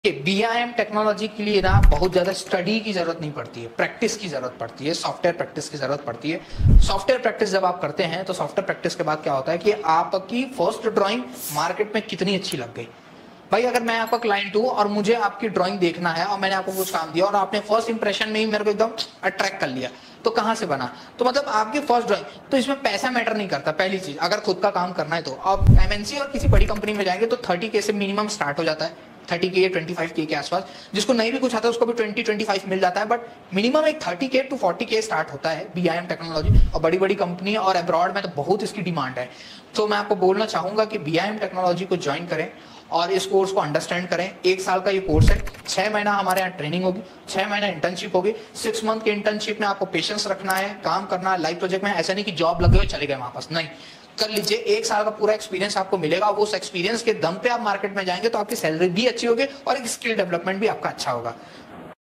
BIM technology के लिए ना बहुत ज्यादा स्टडी की जरूरत नहीं पड़ती है, प्रैक्टिस की जरूरत पड़ती है, सॉफ्टवेयर प्रैक्टिस की जरूरत पड़ती है। सॉफ्टवेयर प्रैक्टिस जब आप करते हैं तो सॉफ्टवेयर प्रैक्टिस के बाद क्या होता है कि आपकी फर्स्ट ड्राइंग मार्केट में कितनी अच्छी लग गई। भाई अगर मैं आपका क्लाइंट हूं और मुझे आपकी ड्राइंग देखना है और मैंने आपको कुछ काम दिया और आपने फर्स्ट इंप्रेशन में ही मेरे को एकदम अट्रैक्ट कर लिया, तो कहां से बना? तो मतलब आपकी फर्स्ट ड्राइंग, तो इसमें पैसा मैटर नहीं करता। पहली चीज, अगर खुद का काम करना है तो आप एमएनसी और किसी बड़ी कंपनी में जाएंगे तो 30K से मिनिमम स्टार्ट हो जाता है, 30K 25K के आसपास। जिसको नहीं भी कुछ आता है उसको भी 20-25 मिल जाता है, बट मिनिमम एक 30K to 40K स्टार्ट होता है बीआईएम टेक्नोलॉजी। और बड़ी बड़ी कंपनी और अब्रॉड में तो बहुत इसकी डिमांड है। तो मैं आपको बोलना चाहूंगा कि बीआईएम टेक्नोलॉजी को ज्वाइन करें और इस कोर्स को अंडरस्टैंड करें। 1 साल का ये कोर्स है, 6 महीना हमारे यहाँ ट्रेनिंग होगी, 6 महीना इंटर्नशिप होगी। 6 मंथ के इंटर्नशिप में आपको पेशेंस रखना है, काम करना है लाइव प्रोजेक्ट में। ऐसा नहीं कि जॉब लगे हुए चले गए वापस, नहीं, कर लीजिए। 1 साल का पूरा एक्सपीरियंस आपको मिलेगा। वो उस एक्सपीरियंस के दम पे आप मार्केट में जाएंगे तो आपकी सैलरी भी अच्छी होगी और एक स्किल डेवलपमेंट भी आपका अच्छा होगा।